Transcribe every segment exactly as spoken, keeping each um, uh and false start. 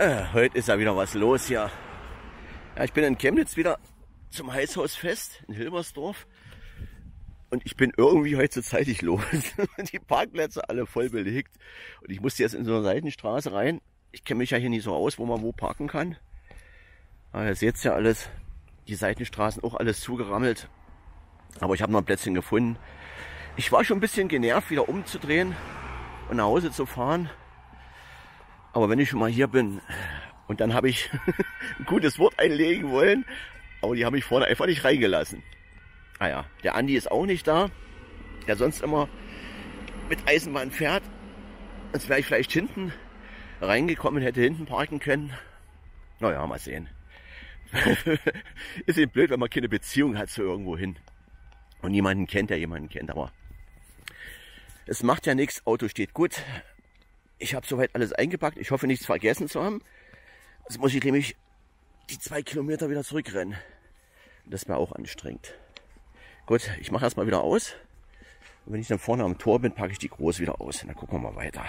Äh, heute ist ja wieder was los hier. Ja, ich bin in Chemnitz wieder zum Heißhausfest in Hilbersdorf. Und ich bin irgendwie heute so zeitig los. Die Parkplätze alle voll belegt. Und ich musste jetzt in so eine Seitenstraße rein. Ich kenne mich ja hier nicht so aus, wo man wo parken kann. Aber ihr seht ja alles. Die Seitenstraßen auch alles zugerammelt. Aber ich habe noch ein Plätzchen gefunden. Ich war schon ein bisschen genervt, wieder umzudrehen und nach Hause zu fahren. Aber wenn ich schon mal hier bin und dann habe ich ein gutes Wort einlegen wollen, aber die haben mich vorne einfach nicht reingelassen. Ah ja, der Andi ist auch nicht da, der sonst immer mit Eisenbahn fährt. Sonst wäre ich vielleicht hinten reingekommen, hätte hinten parken können. Naja, mal sehen. Ist eben blöd, wenn man keine Beziehung hat zu irgendwo hin und jemanden kennt, der jemanden kennt. Aber es macht ja nichts, Auto steht gut. Ich habe soweit alles eingepackt. Ich hoffe, nichts vergessen zu haben. Jetzt muss ich nämlich die zwei Kilometer wieder zurückrennen. Das wäre auch anstrengend. Gut, ich mache erstmal wieder aus. Und wenn ich dann vorne am Tor bin, packe ich die groß wieder aus. Und dann gucken wir mal weiter.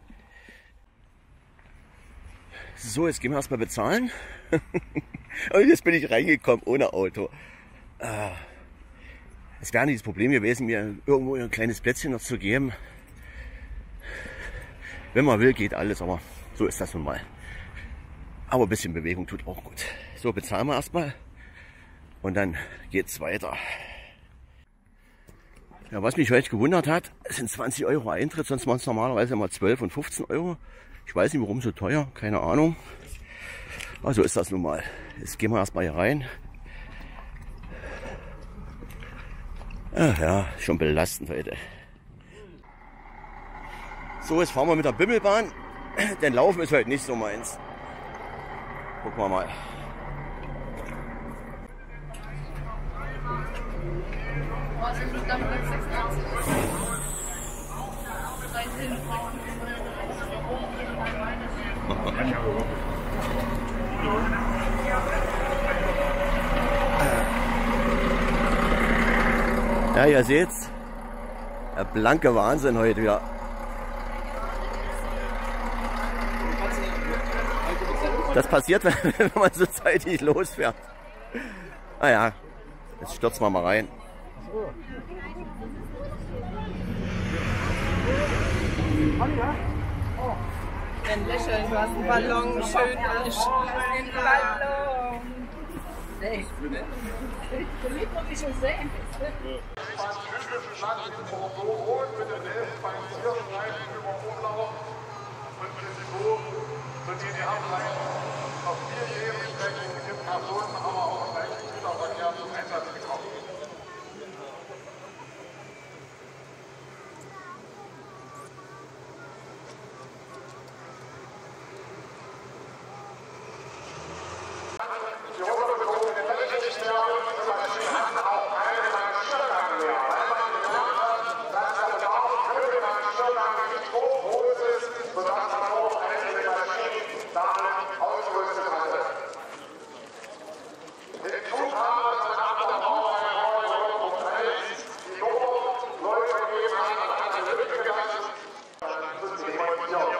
So, jetzt gehen wir erstmal bezahlen. Und jetzt bin ich reingekommen ohne Auto. Es wäre nicht das Problem gewesen, mir irgendwo ein kleines Plätzchen noch zu geben. Wenn man will, geht alles, aber so ist das nun mal. Aber ein bisschen Bewegung tut auch gut. So, bezahlen wir erstmal und dann geht's weiter. Ja, was mich heute gewundert hat, sind zwanzig Euro Eintritt, sonst waren es normalerweise immer zwölf und fünfzehn Euro. Ich weiß nicht, warum so teuer, keine Ahnung. Aber so ist das nun mal. Jetzt gehen wir erstmal hier rein. Ach ja, schon belastend heute. So, jetzt fahren wir mit der Bimmelbahn, denn Laufen ist heute nicht so meins. Gucken wir mal. Ja, ihr seht's, der blanke Wahnsinn heute wieder. Das passiert, wenn man so zeitig losfährt. Ah ja, jetzt stürzen wir mal rein. Ein Lächeln, du hast einen Ballon, schön ist. Ein Ballon. Ich verliebe mich schon sehr. Und die Ableitung auf vier Nebenstrecken im Personen-, aber auch im leichten Güterverkehr zum Einsatz gekommen. Die Oberbezogene Fläche nicht mehr, sondern sie hatten auch keine Schirmgang mehr. Weil man gemerkt hat, dass der Bedarf für den Schirmgang nicht so groß ist, sodass man auch einzelne Maschinen darin ausgerüstet hatte. Den Zug haben wir dann aber auch bei Punkt eins die Notläufe gegeben haben und an die Lücke gegangen. Dann sind sie heute hier.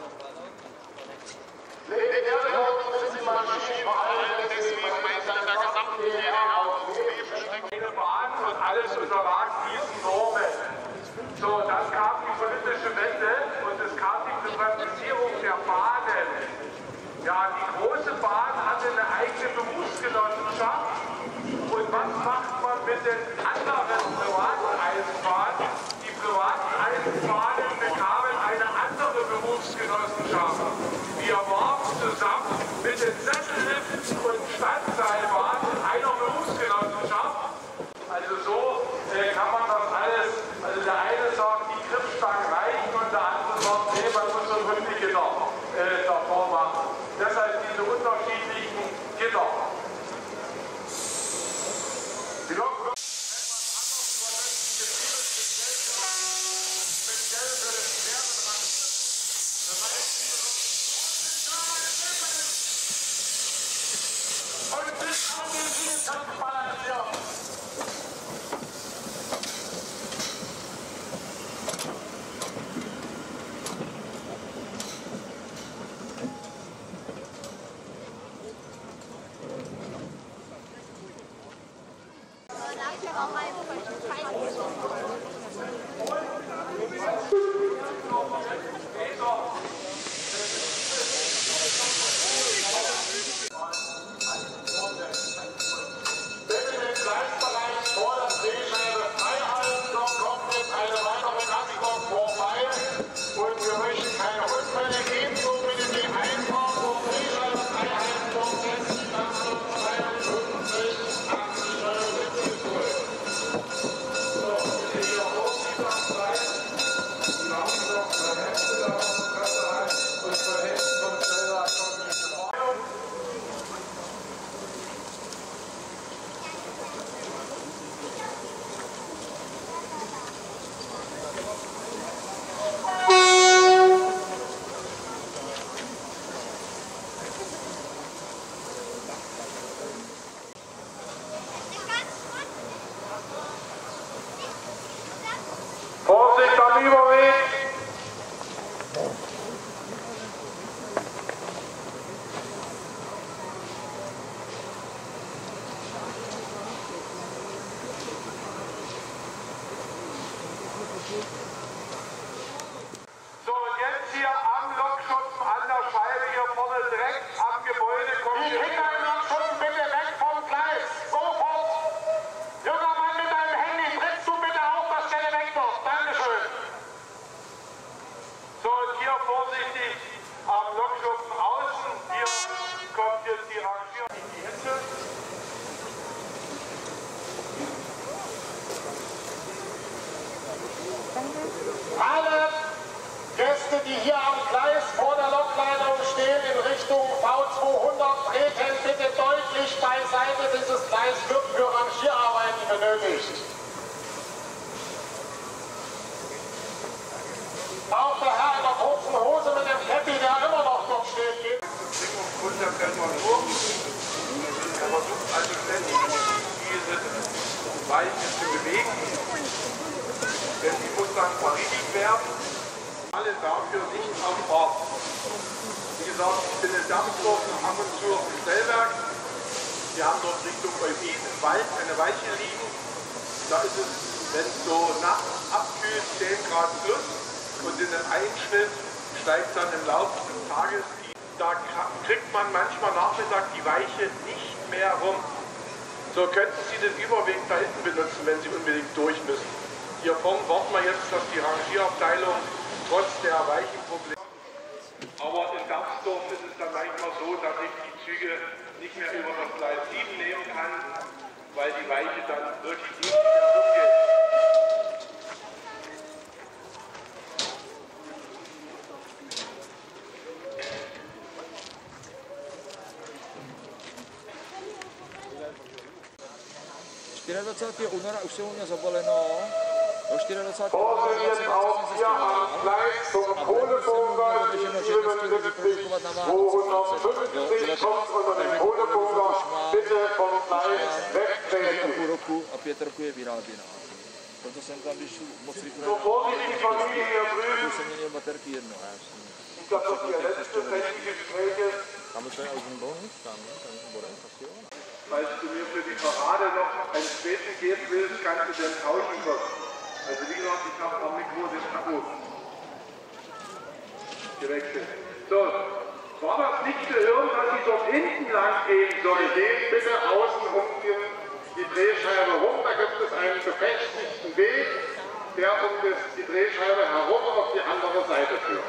Legendär sind die Maschinen vor allem deswegen, weil sie in der gesamten D D R auf Nebenstrecken Bahn und alles unterlag diesen Normen. So, dann kam die politische Wende und es kam die Privatisierung der Bahnen. Ja, die große Bahn hatte eine eigene Berufsgenossenschaft. Und was macht man mit den anderen privaten Eisenbahnen? Die privaten Eisenbahnen bekamen eine andere Berufsgenossenschaft. Wir waren zusammen mit den Sessellifts und Standseilbahnen einer Berufsgenossenschaft. Also so äh, kann man das alles, also der eine sagt, die Griffstangen reichen und der andere sagt, nee, man muss so Hundegitter äh, davor machen. Deshalb diese unterschiedlichen Gitter. Die Lok wird speziell für den schweren Transport. Das heißt, und bis auf den Kampfbalancier. Vorsicht am Überweg! So, und jetzt hier am Lokschuppen an der Scheibe hier vorne direkt am Gebäude kommt die Kinder im Lokschuppen bitte weg vom Gleis! Sofort! Junger Mann mit deinem Handy, trittst du bitte auf, dass Stelle weg wird. Dankeschön. So, und hier vorsichtig am Lokschuppen außen. Hier kommt jetzt die Rangierung in die Hände. Alle Gäste, die hier am Gleis vor der Lokleitung stehen, in Richtung V zweihundert treten, bitte deutlich beiseite. Dieses Gleis wird für Rangierarbeiten benötigt. Auch der Herr in der kurzen Hose mit dem Käppi, der immer noch dort steht, geht. Runter fällt man hoch. Er versucht also ständig diese Weichen zu bewegen. Denn die muss dann verriegelt werden. Alle dafür nicht am Ort. Wie gesagt, ich bin in Dammsdorf ab und zu auf dem Stellwerk. Wir haben dort Richtung Eutin im Wald eine Weiche liegen. Da ist es, wenn es so nachts abkühlt, zehn Grad plus. Und in einem Einschnitt steigt dann im Laufe des Tages, da kriegt man manchmal Nachmittag die Weiche nicht mehr rum. So könnten Sie den Überweg da hinten benutzen, wenn Sie unbedingt durch müssen. Hier vorne warten wir jetzt, dass die Rangierabteilung trotz der Weichenprobleme. Aber in Dammsdorf ist es dann manchmal so, dass ich die Züge nicht mehr über das Gleis sieben nehmen kann, weil die Weiche dann wirklich nicht mehr rumgeht. dvacátého února už se u mě zabaleno, do dvacátého Vorsicht jetzt auch hier am Gleis zum Kohlefunker siebenundsiebzig zweihundertfünfzig kommt unter den Kohlefunker, bitte vom Gleis wegtreten. půl roku a pět roku je vyráběná. Proto jsem tam, když moc rychle, So vorsichtig die Familie hier drüben. jsem měl baterky jedno. Ich glaube, das ist der letzte technische Gespräche. Tam už je už bonus, tam, tam je bodem, asi jo. Falls du mir für die Parade noch ein Späßchen geben willst, kannst du den tauschen können. Also wie gesagt, ich habe am Mikro den Akku gewechselt. So, war das nicht zu hören, dass sie dort hinten lang gehen soll? Den bitte außen um die, die Drehscheibe rum. Da gibt es einen befestigten Weg, der um das, die Drehscheibe herum auf die andere Seite führt.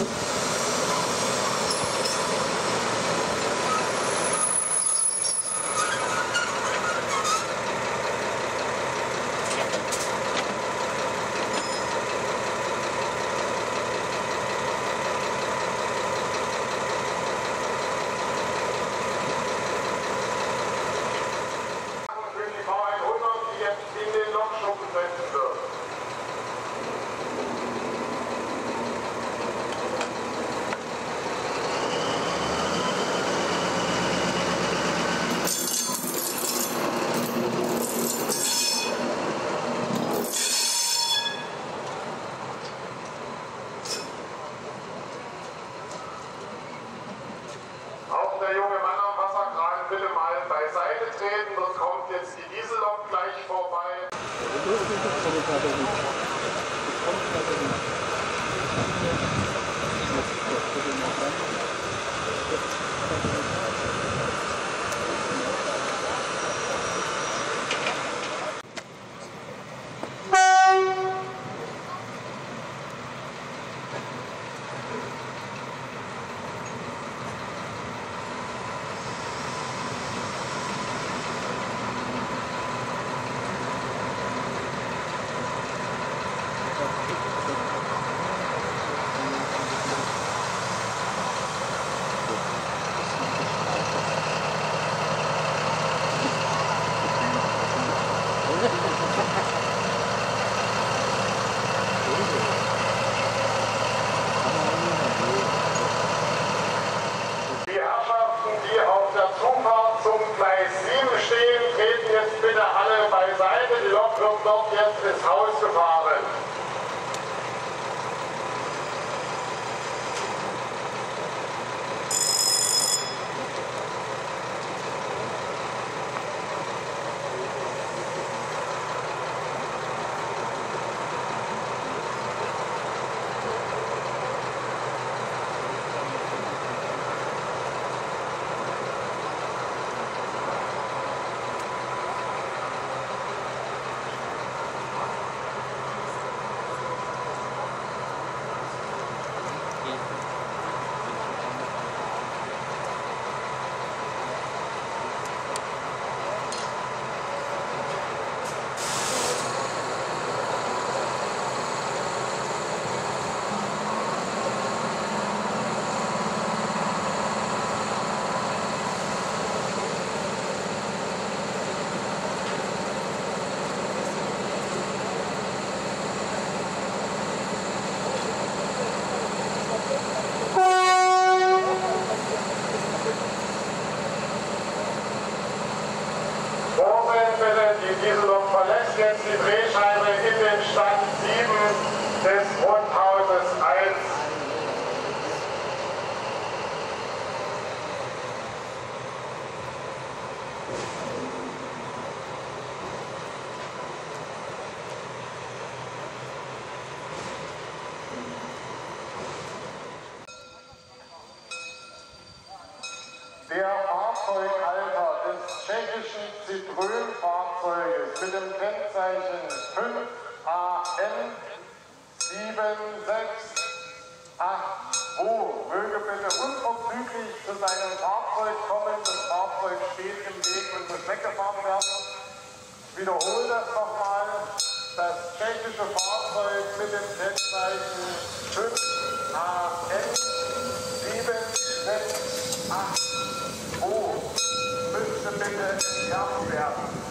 Dort kommt jetzt die Diesellok gleich vorbei. Wird dort jetzt ins Haus gefahren. Die Diesellok verlässt jetzt die Drehscheibe in den Stand sieben des Rundhauses eins. Der Fahrzeughalter des tschechischen Citroën-Fahrzeuges mit dem Kennzeichen fünf A N sieben sechs acht zwei möge bitte unverzüglich zu seinem Fahrzeug kommen. Das Fahrzeug steht im Weg und muss weggefahren werden. Ich wiederhole das nochmal. Das tschechische Fahrzeug mit dem Kennzeichen fünf A N sieben sechs acht zwei müsste bitte entfernt werden.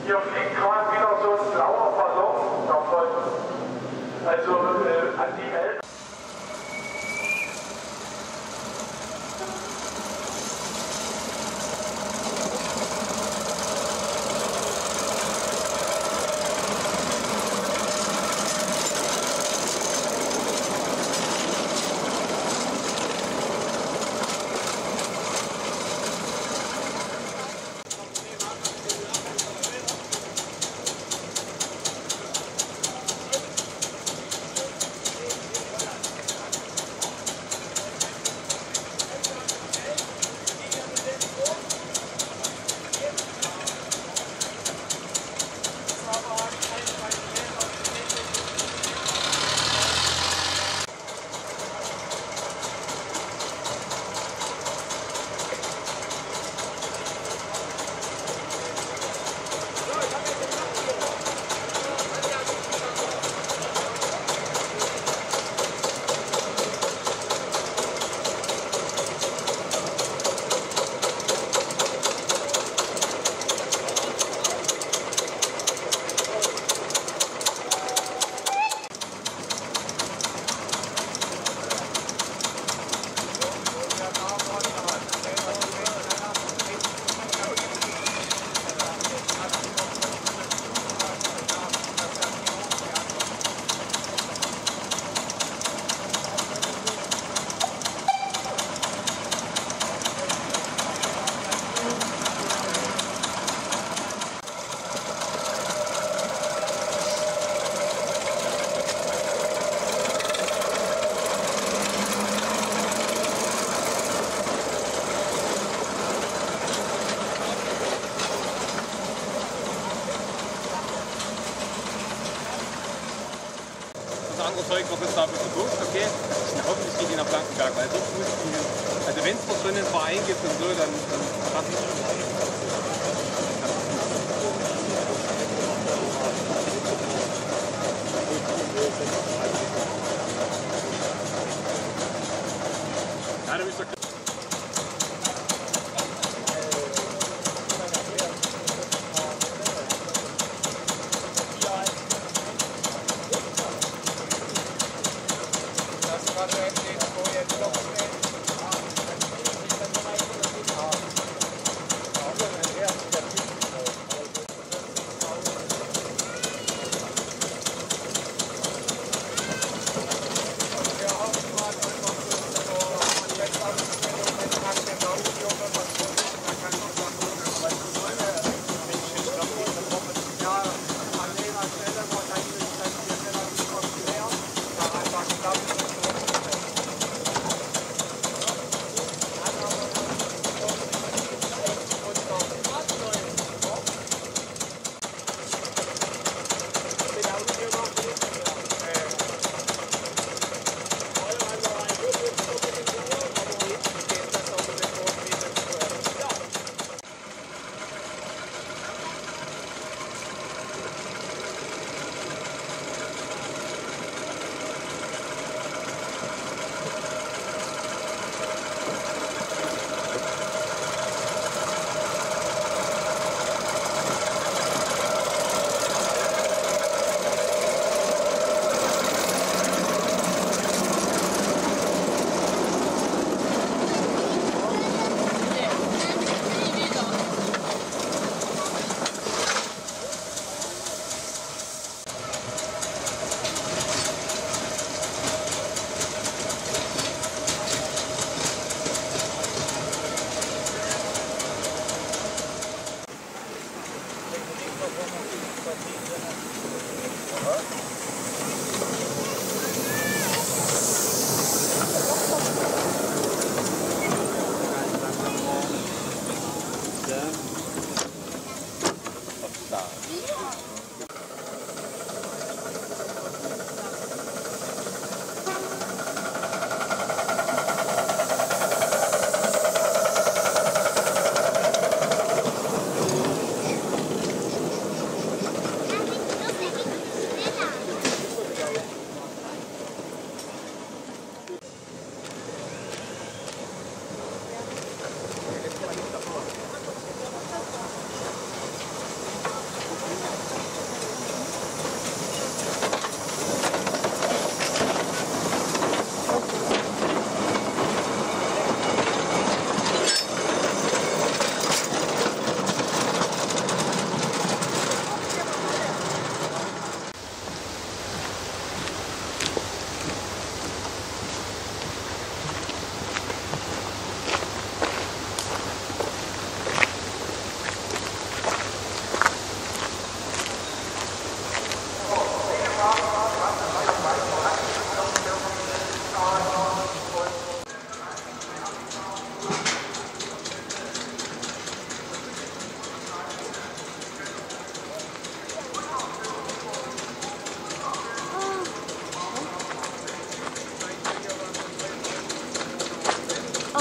Hier fliegt gerade wieder so ein blauer Ballon davon. Also äh, an die Eltern. Andere Zeug noch bis da ein bisschen durch, okay? Ich hoffentlich geht die nach Blankenberg, weil sonst muss ich die, also wenn es noch so einen Verein gibt und so, dann, dann passen die schon rein. Ja, du bist doch Ja,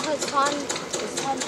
Doch, es fahren. Es fahren.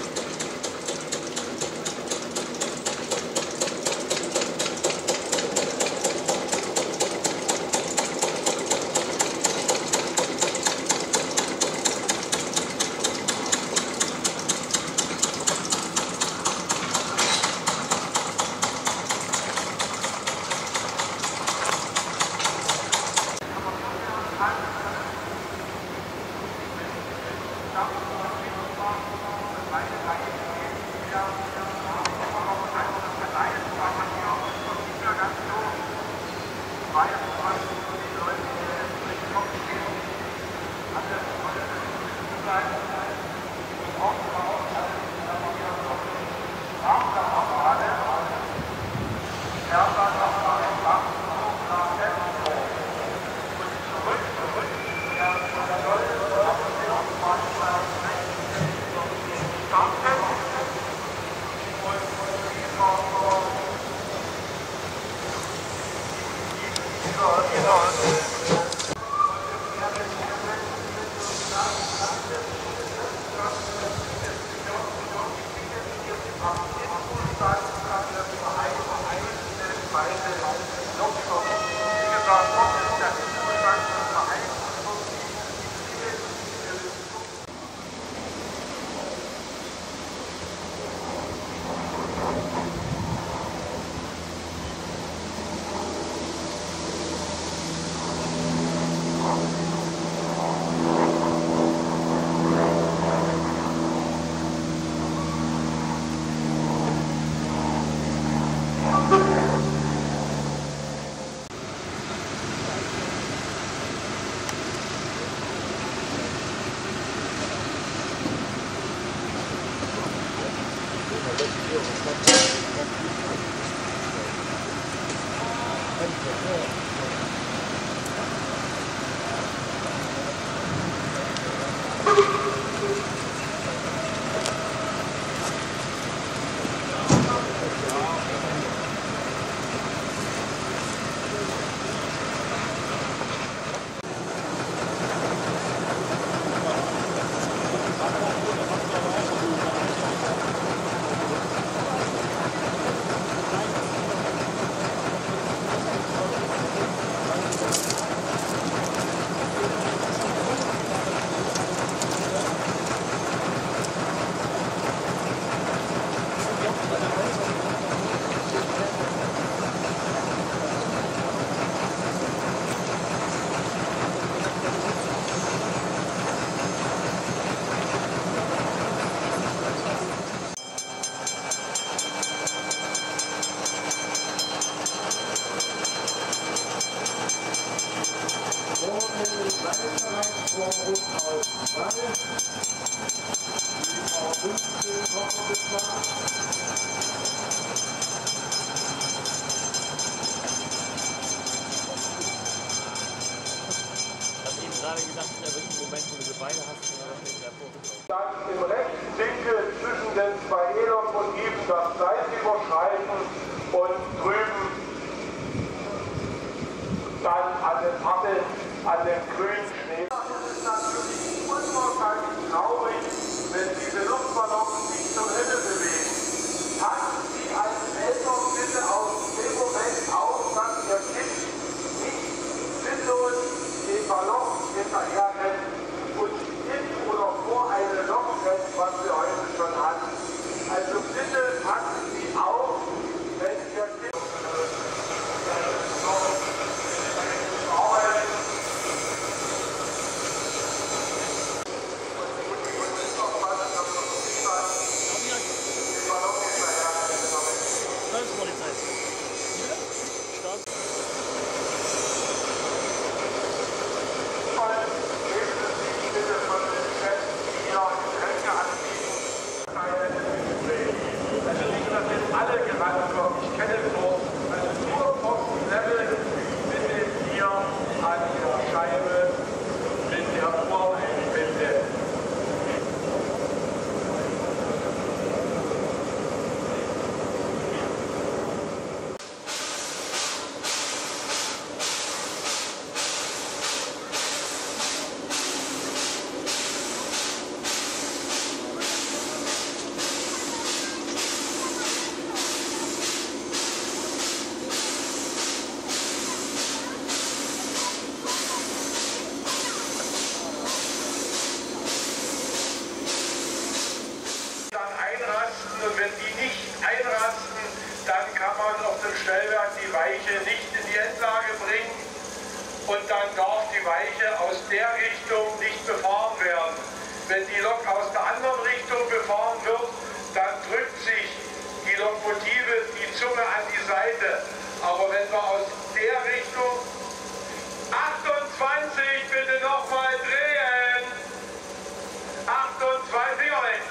Dann im rechten Winkel zwischen den zwei E-Lokomotiven das Gleis überschreiten und drüben dann an den Ampeln, an den grünen Schnee. Es ist natürlich unwahrscheinlich traurig, wenn diese Luftballons sich zur Hölle bewegen. Passen Sie als Eltern bitte aus dem Moment auf, dass Ihr Kind nicht sinnlos den Ballon hinterherrennt und in oder vor eine Lok rennt, was wir heute schon hatten. Also bitte passen Sie auf, wenn Ihr Kind und wenn die nicht einrasten, dann kann man auf dem Stellwerk die Weiche nicht in die Endlage bringen und dann darf die Weiche aus der Richtung nicht befahren werden. Wenn die Lok aus der anderen Richtung befahren wird, dann drückt sich die Lokomotive die Zunge an die Seite. Aber wenn wir aus der Richtung achtundzwanzig bitte nochmal drehen. achtundzwanzig, Finger weg.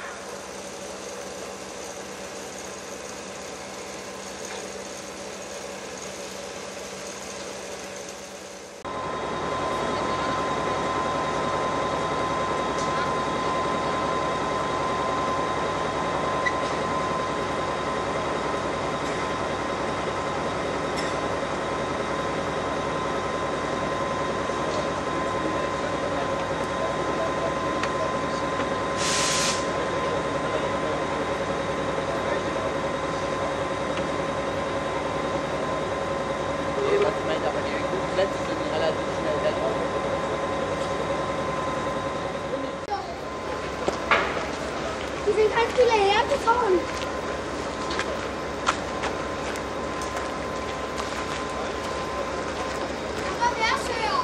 Die sind ganz viele hergekommen. Aber wer ist höher?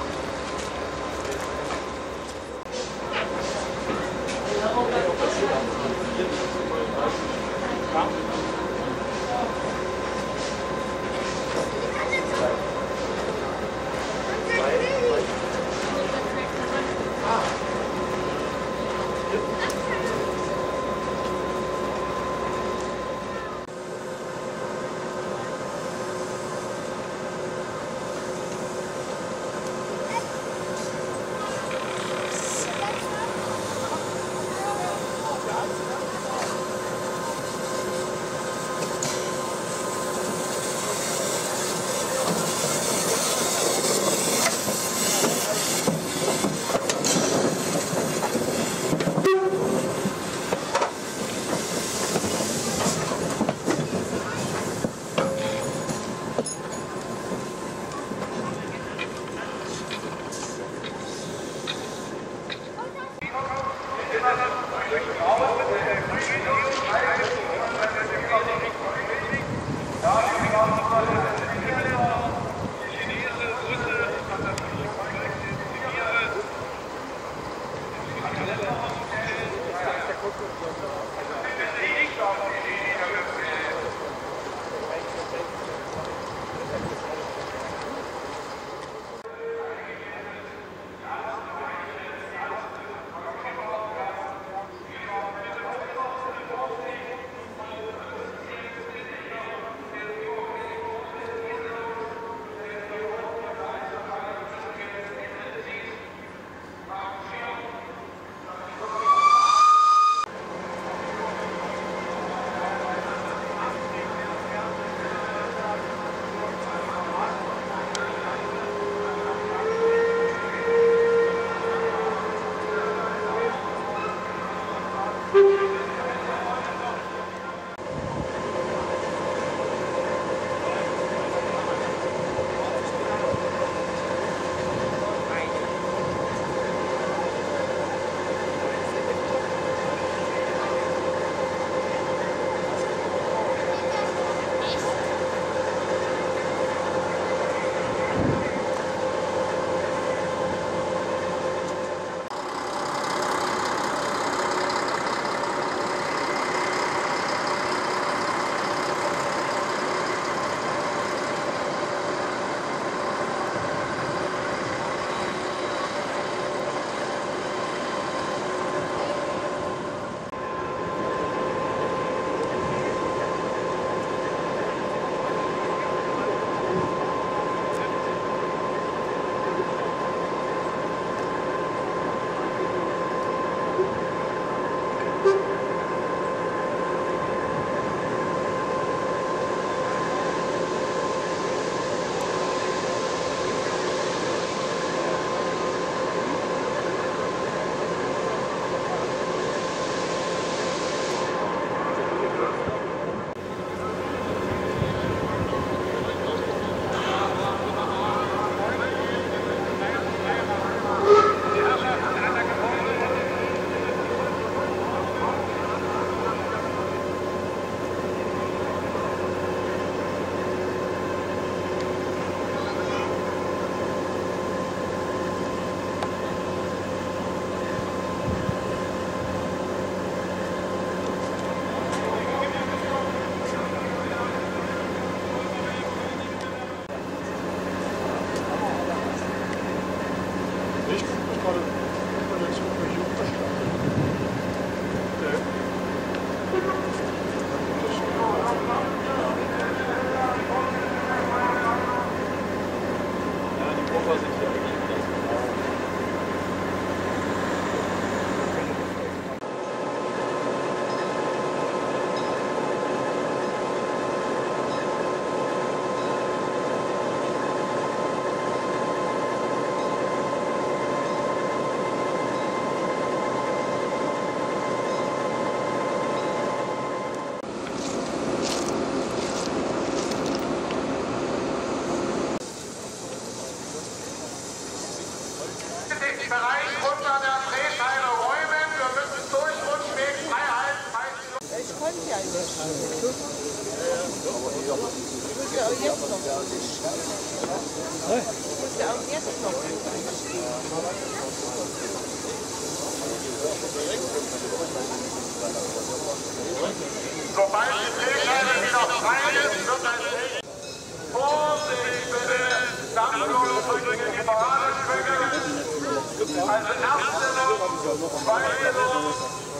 Sobald die Drehscheibe wieder frei ist, wird ein Licht. Vorsicht bitte, Dampflok bringen die Paradeschwünge. Also erste noch, zweite noch,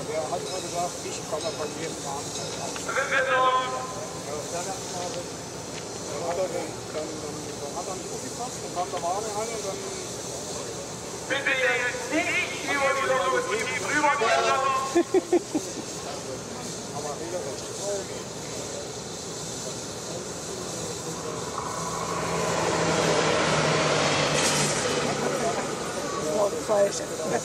dritte noch. Bitte jetzt nicht über die Lokomotive drüber gehen. Falsch.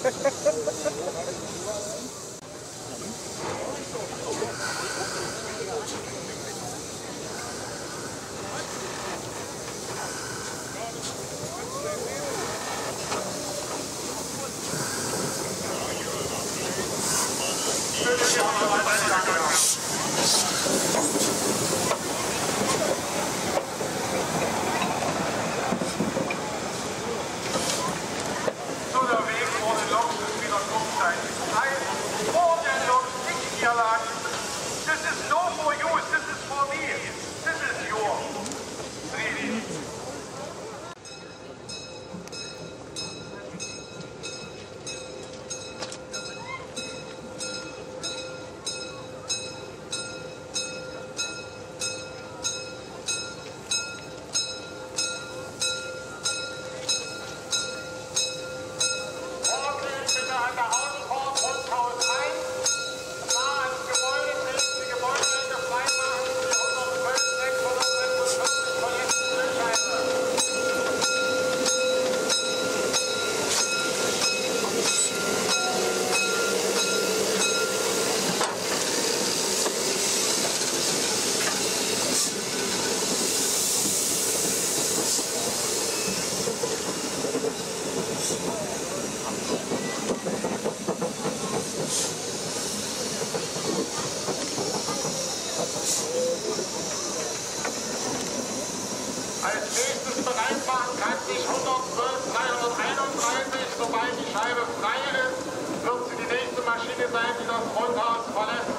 Als nächstes vereinbaren kann sich hundertzwölf dreihunderteinunddreißig, sobald die Scheibe frei ist, wird sie die nächste Maschine sein, die das Rundhaus verlässt.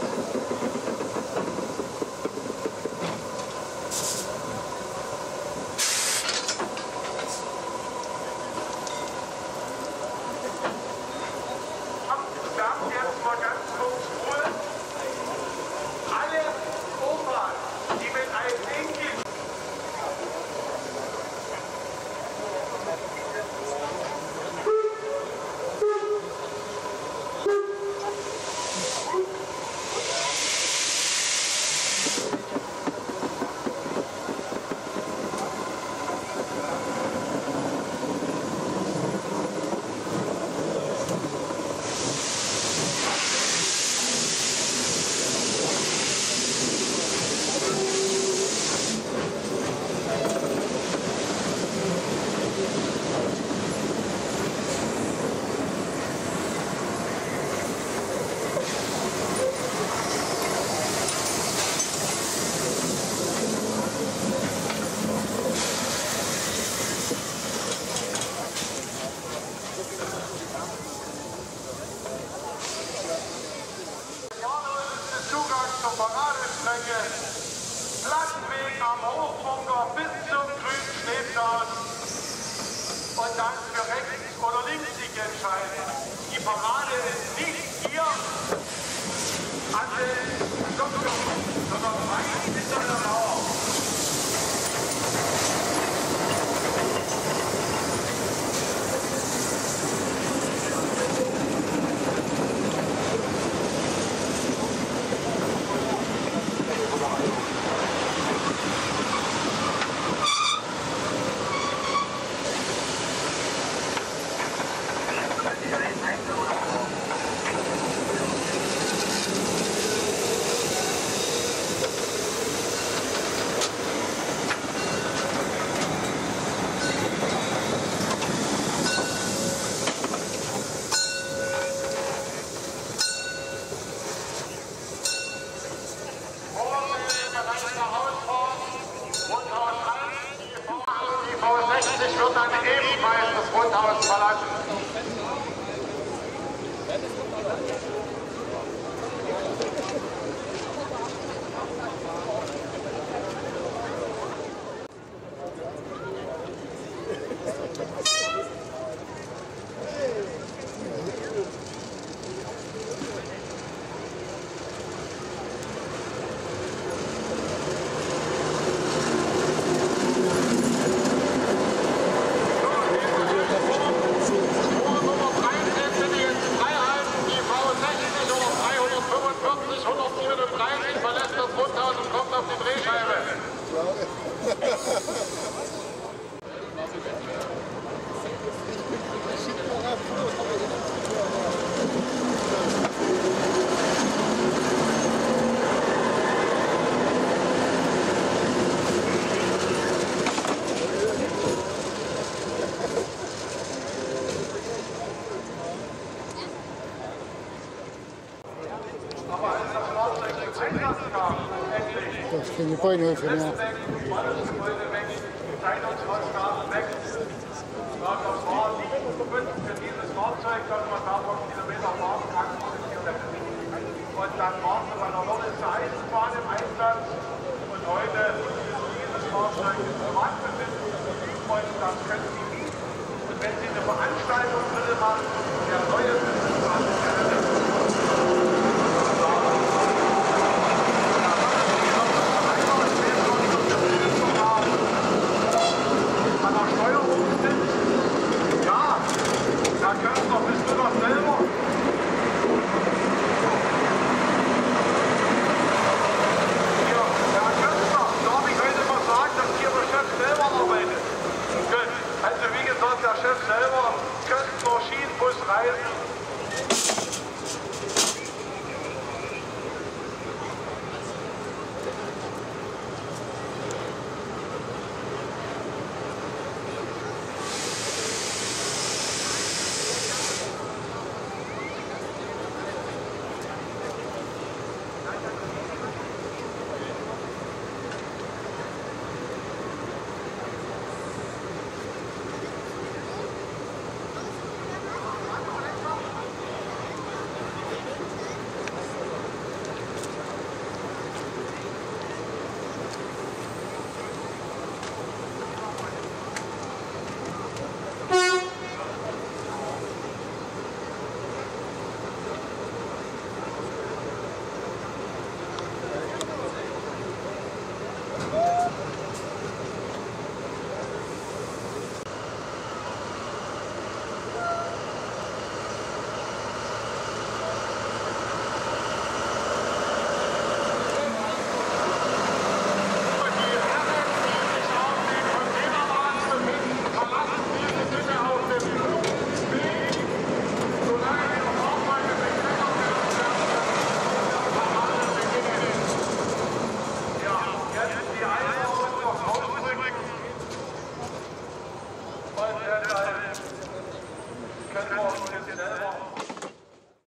Abgesagt jetzt mal ganz kurz Ruhe. Alle Opern, die mit einem Enkel zur Paradestrecke, Plattenweg am Hochbunker bis zum grünen Schneeplatz und dann für rechts oder links sich entscheiden. Die Parade ist nicht hier an den Doktor, sondern weit hinter der Mauer. Das kann ich beinahe helfen, ja. Für dieses Fahrzeug, dass man da von Kilometer fahren